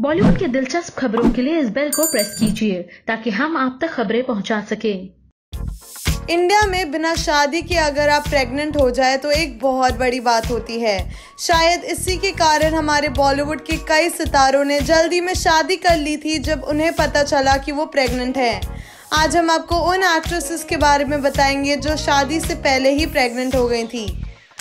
बॉलीवुड के दिलचस्प खबरों के लिए इस बेल को प्रेस कीजिए ताकि हम आप तक खबरें पहुंचा सकें। इंडिया में बिना शादी के अगर आप प्रेग्नेंट हो जाए तो एक बहुत बड़ी बात होती है। शायद इसी के कारण हमारे बॉलीवुड के कई सितारों ने जल्दी में शादी कर ली थी जब उन्हें पता चला कि वो प्रेग्नेंट है। आज हम आपको उन एक्ट्रेसेस के बारे में बताएंगे जो शादी से पहले ही प्रेग्नेंट हो गई थी।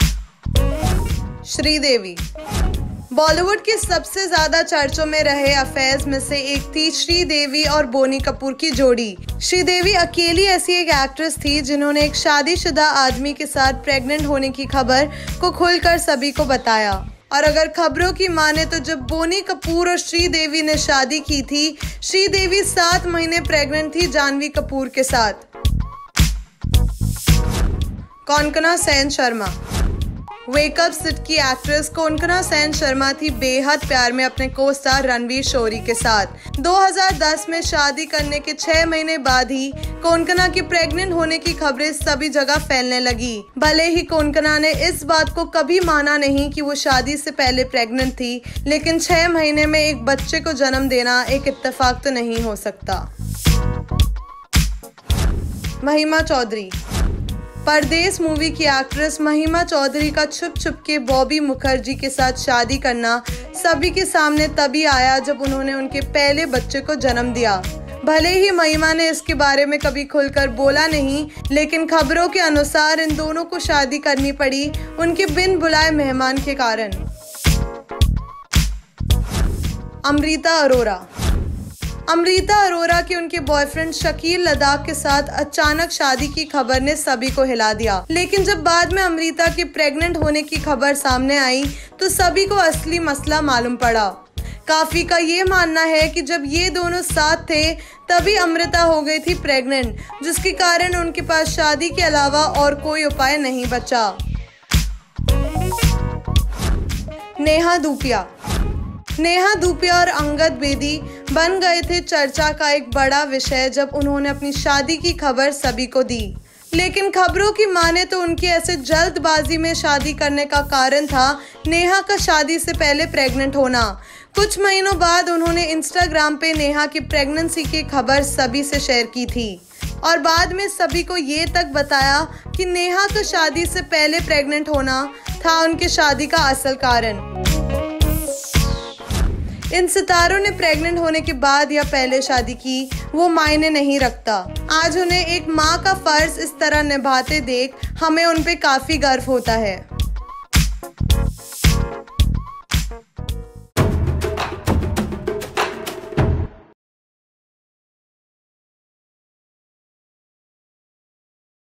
श्रीदेवी बॉलीवुड के सबसे ज्यादा चर्चों में रहे अफेयर्स में से एक थी श्रीदेवी और बोनी कपूर की जोड़ी। श्रीदेवी अकेली ऐसी एक एक्ट्रेस थी जिन्होंने एक शादीशुदा आदमी के साथ प्रेग्नेंट होने की खबर को खुलकर सभी को बताया। और अगर खबरों की माने तो जब बोनी कपूर और श्रीदेवी ने शादी की थी, श्रीदेवी 7 महीने प्रेग्नेंट थी जानवी कपूर के साथ। कोंकणा सेन शर्मा वेकअप सिट की एक्ट्रेस कोंकणा सेन शर्मा थी बेहद प्यार में अपने को स्टार रणवीर शोरी के साथ। 2010 में शादी करने के 6 महीने बाद ही कोंकणा की प्रेग्नेंट होने की खबरें सभी जगह फैलने लगी। भले ही कोंकणा ने इस बात को कभी माना नहीं कि वो शादी से पहले प्रेग्नेंट थी, लेकिन 6 महीने में एक बच्चे को जन्म देना एक इत्तेफाक तो नहीं हो सकता। महिमा चौधरी परदेस मूवी की एक्ट्रेस महिमा चौधरी का छुप छुप के बॉबी मुखर्जी के साथ शादी करना सभी के सामने तभी आया जब उन्होंने उनके पहले बच्चे को जन्म दिया। भले ही महिमा ने इसके बारे में कभी खुलकर बोला नहीं, लेकिन खबरों के अनुसार इन दोनों को शादी करनी पड़ी उनके बिन बुलाए मेहमान के कारण। अमृता अरोरा की उनके बॉयफ्रेंड शकील लद्दाख के साथ अचानक शादी की खबर ने सभी को हिला दिया। लेकिन जब बाद में अमृता के प्रेग्नेंट होने की खबर सामने आई तो सभी को असली मसला मालूम पड़ा। काफी का ये मानना है कि जब ये दोनों साथ थे तभी अमृता हो गई थी प्रेग्नेंट, जिसके कारण उनके पास शादी के अलावा और कोई उपाय नहीं बचा। नेहा धूपिया और अंगद बेदी बन गए थे चर्चा का एक बड़ा विषय जब उन्होंने अपनी शादी की खबर सभी को दी। लेकिन खबरों की माने तो उनकी ऐसे जल्दबाजी में शादी करने का कारण था नेहा का शादी से पहले प्रेग्नेंट होना। कुछ महीनों बाद उन्होंने इंस्टाग्राम पे नेहा की प्रेगनेंसी की खबर सभी से शेयर की थी और बाद में सभी को ये तक बताया कि नेहा का शादी से पहले प्रेग्नेंट होना था उनके शादी का असल कारण। इन सितारों ने प्रेग्नेंट होने के बाद या पहले शादी की वो मायने नहीं रखता। आज उन्हें एक माँ का फर्ज इस तरह निभाते देख हमें उन पे काफी गर्व होता है।